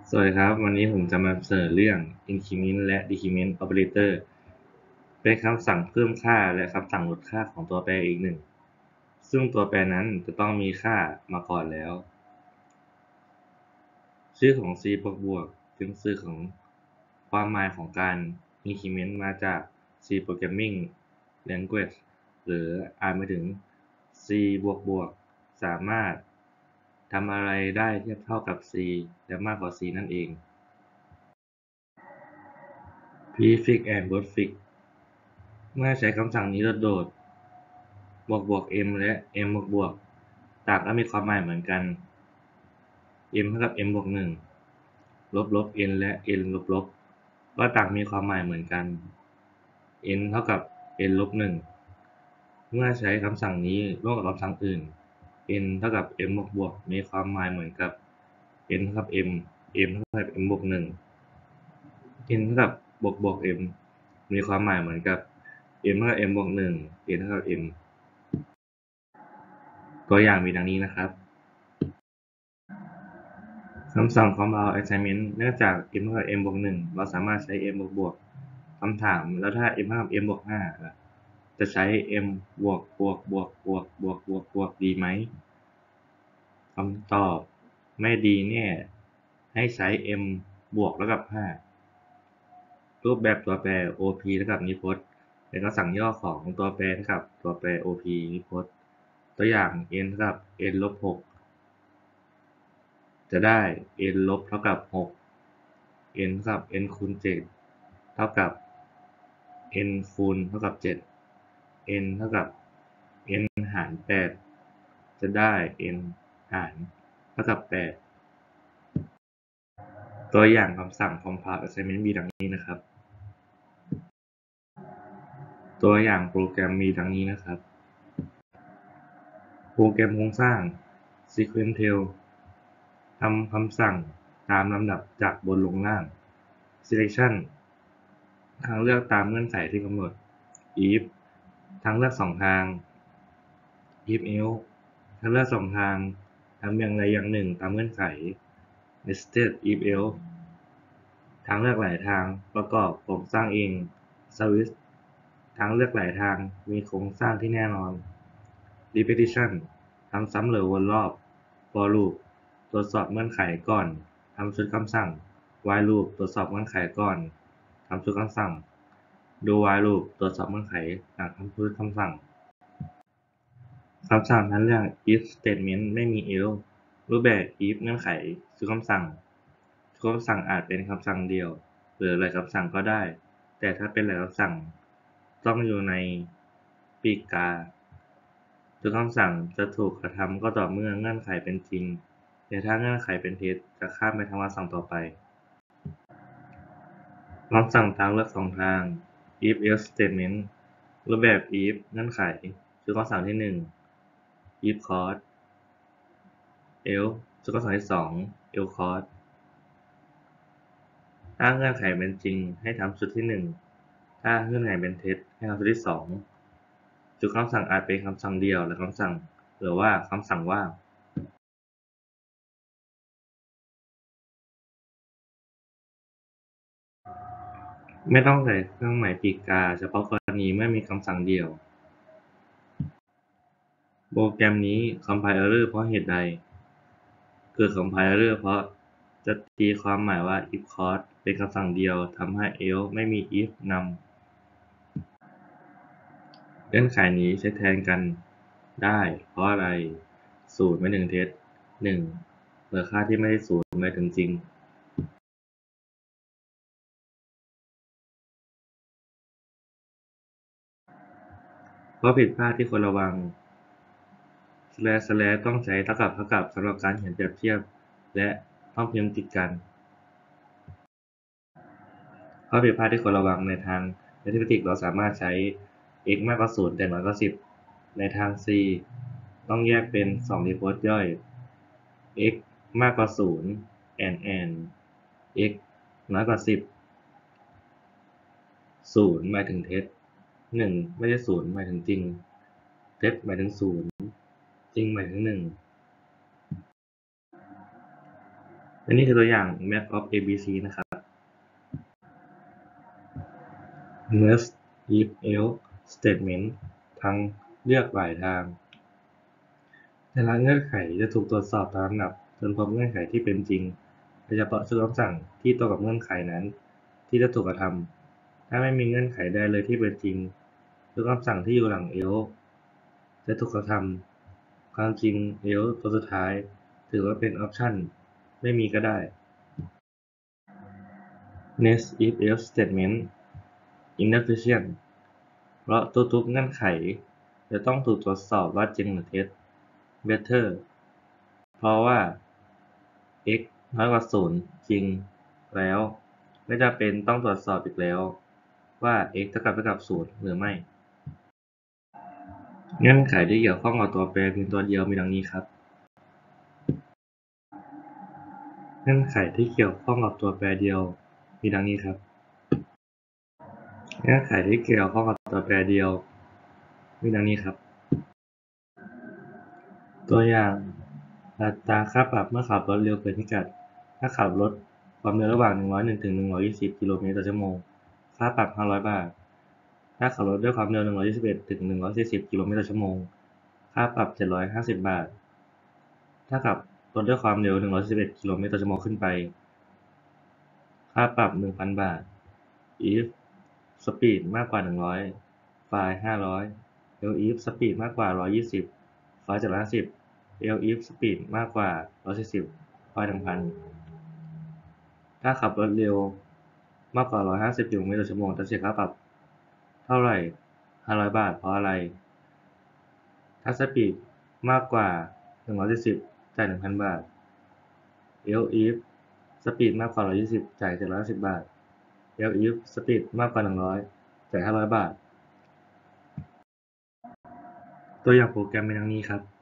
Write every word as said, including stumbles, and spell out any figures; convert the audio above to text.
สวัสดีครับวันนี้ผมจะมาเสนอเรื่อง increment และ decrement operator เป็นคำสั่งเพิ่มค่าและคำสั่งลดค่าของตัวแปรอีกหนึ่งซึ่งตัวแปรนั้นจะต้องมีค่ามาก่อนแล้วชื่อของ C บวกบวกเป็นชื่อของความหมายของการ increment มาจาก C programming language หรืออ่านหมายถึง C บวกบวกสามารถทำอะไรได้เทียบเท่ากับ C และมากกว่า C นั่นเอง prefix and postfix เมื่อใช้คำสั่งนี้โดดๆบวกบวก m และ m บวกบวกต่างก็มีความหมายเหมือนกัน m เท่ากับ m บวกหนึ่งลบลบ n และ n ลบลบก็ต่างมีความหมายเหมือนกัน n เท่ากับ n ลบหนึ่งเมื่อใช้คำสั่งนี้ร่วมกับคำสั่งอื่น n เท่ากับ m บวกบวกมีความหมายเหมือนกับ n เท่ากับ m m เท่ากับ m บวกหนึ่ง n เท่ากับบวกบวก m มีความหมายเหมือนกับ m เท่ากับ m บวกหนึ่ง n เท่ากับ m ตัวอย่างมีดังนี้นะครับคำสั่ง compound assignment เนื่องจาก m เท่ากับ m บวกหนึ่งเราสามารถใช้ m บวกบวกคำถามแล้วถ้า m เท่ากับ m บวกห้าจะใช้ m บวกบวกบวกบวกบวกบวกบวกดีไหมคำตอบไม่ดีแน่ให้ใช้ m บวกแล้วกับห้ารูปแบบตัวแปร op เท่ากับนิพจน์เป็นคำสั่งย่อของตัวแปรเท่ากับตัวแปร op นิพจน์ตัวอย่าง n เท่ากับ n ลบหกจะได้ n ลบเท่ากับหก n เท่ากับ n คูณเจ็ดเท่ากับ n คูณเท่ากับเจ็ด n เท่ากับ n หารแปดจะได้ n หารเท่ากับแปดตัวอย่างคำสั่ง compound assignment มีดังนี้นะครับตัวอย่างโปรแกรมมีดังนี้นะครับโปรแกรมโครงสร้าง sequential ทำคำสั่งตามลำดับจากบนลงล่าง selection ทางเลือกตามเงื่อนไขที่กำหนด if ทางเลือกสองทาง if else ทางเลือกสองทางทำอย่างใดอย่างหนึ่งตามเงื่อนไข nested if else ทางเลือกหลายทางประกอบโครงสร้างเอง switch ทางเลือกหลายทางมีโครงสร้างที่แน่นอน repetition ทำซ้ำหรือวนรอบ for loop ตรวจสอบเงื่อนไขก่อนทำชุดคำสั่ง while loop ตรวจสอบเงื่อนไขก่อนทำชุดคำสั่ง do while loop ตรวจสอบเงื่อนไขหลังทำชุดคำสั่งคำสั่งทั้งเรื่อง if statement ไม่มี else รูปแบบ if เงื่อนไขชุดคำสั่งชุดคำสั่งอาจเป็นคำสั่งเดียวหรือหลายคำสั่งก็ได้แต่ถ้าเป็นหลายคำสั่งต้องอยู่ในปีกกาชุดคำสั่งจะถูกกระทำก็ต่อเมื่อเงื่อนไขเป็นจริงแต่ถ้าเงื่อนไขเป็นเท็จจะข้ามไปทำคำสั่งต่อไปคำสั่งทางเลือกสองทาง if else statement รูปแบบ if เงื่อนไขชุดคำสั่งที่หนึ่ง if clause else ชุดคำสั่งที่สอง else clause ถ้าเงื่อนไขเป็นจริงให้ทำชุดที่หนึ่งถ้าเงื่อนไขเป็นเท็จให้ทำชุดที่สองชุดคำสั่งอาจเป็นคำสั่งเดียวและคำสั่งหรือว่าคำสั่งว่างไม่ต้องใส่เครื่องหมายปีกกาเฉพาะกรณีเมื่อมีคำสั่งเดียวโปรแกรมนี้ compile error เพราะเหตุใดเกิด compile error เพราะจะตีความหมายว่า if clause เป็นคำสั่งเดียวทำให้ else ไม่มี if นำเงื่อนไขนี้ใช้แทนกันได้เพราะอะไรศูนย์หมายถึงเท็จหนึ่งหรือค่าที่ไม่ได้ศูนย์หมายถึงจริงข้อผิดพลาดที่ควรระวัง slash slash ต้องใช้เท่ากับเท่ากับสำหรับการเขียนเปรียบเทียบและต้องพิมพ์ติดกันข้อผิดพลาดที่ควรระวังในทาง arithmetic เราสามารถใช้ x มากกว่าศูนย์แต่น้อยกว่าสิบในทาง C ต้องแยกเป็นสองรีโพสต์ย่อย x มากกว่าศูนย์ and and x น้อยกว่าสิบศูนย์หมายถึงเท็จหนึ่งไม่ใช่ศูนย์หมายถึงจริงเท็จหมายถึงศูนย์จริงหมายถึงหนึ่งและนี่คือตัวอย่าง Map of เอ บี ซี นะครับ Nest if else statement ทางเลือกหลายทางแต่ละเงื่อนไขจะถูกตรวจสอบตามลำดับจนพบเงื่อนไขที่เป็นจริงโดยเฉพาะชุดคำสั่งที่ตรงกับเงื่อนไขนั้นที่จะถูกกระทำถ้าไม่มีเงื่อนไขใดเลยที่เป็นจริงชุดคำสั่งที่อยู่หลัง else จะถูกกระทำความจริง else ตัวสุดท้ายถือว่าเป็นออปชั่นไม่มีก็ได้ Nest if else statement inefficient เพราะทุกๆเงื่อนไขจะต้องถูกตรวจสอบว่าจริงหรือเท็จ better เพราะว่า x น้อยกว่าศูนย์จริงแล้วไม่จำเป็นต้องตรวจสอบอีกแล้วว่า x เท่ากับเท่ากับศูนย์หรือไม่ เงื่อนไขที่เกี่ยวข้องกับตัวแปรเพียงตัวเดียวมีดังนี้ครับ เงื่อนไขที่เกี่ยวข้องกับตัวแปรเดียวมีดังนี้ครับ เงื่อนไขที่เกี่ยวข้องกับตัวแปรเดียวมีดังนี้ครับ ตัวอย่างอัตราค่าปรับเมื่อขับรถเร็วเกินพิกัดถ้าขับรถความเร็วระหว่างหนึ่งร้อยเอ็ดถึงหนึ่งร้อยยี่สิบกิโลเมตรต่อชั่วโมงค่าปรับห้าร้อยบาทถ้าขับรถด้วยความเร็วหนึ่งร้อยยี่สิบเอ็ดถึงหนึ่งร้อยสี่สิบกิโลเมตรต่อชั่วโมงค่าปรับเจ็ดร้อยห้าสิบบาทถ้าขับรถด้วยความเร็วหนึ่งร้อยสี่สิบเอ็ดกิโลเมตรต่อชั่วโมงขึ้นไปค่าปรับ หนึ่งพันบาท if speed มากกว่าหนึ่งร้อย fine ห้าร้อย else if speed มากกว่าหนึ่งร้อยยี่สิบ fine เจ็ดร้อยห้าสิบelse if speed มากกว่าหนึ่งร้อยสี่สิบ fine หนึ่งพันถ้าขับรถเร็วมากกว่าหนึ่งร้อยห้าสิบกิโลเมตรต่อชั่วโมงจะเสียค่าปรับเท่าไหร่ห้าร้อยบาทเพราะอะไรถ้าสปีดมากกว่าหนึ่งร้อยสี่สิบจ่าย หนึ่งพันบาท else if สปีดมากกว่าหนึ่งร้อยยี่สิบจ่ายเจ็ดร้อยห้าสิบบาท else if สปีดมากกว่าหนึ่งร้อยจ่ายห้าร้อยบาทตัวอย่างโปรแกรมเป็นดังนี้ครับ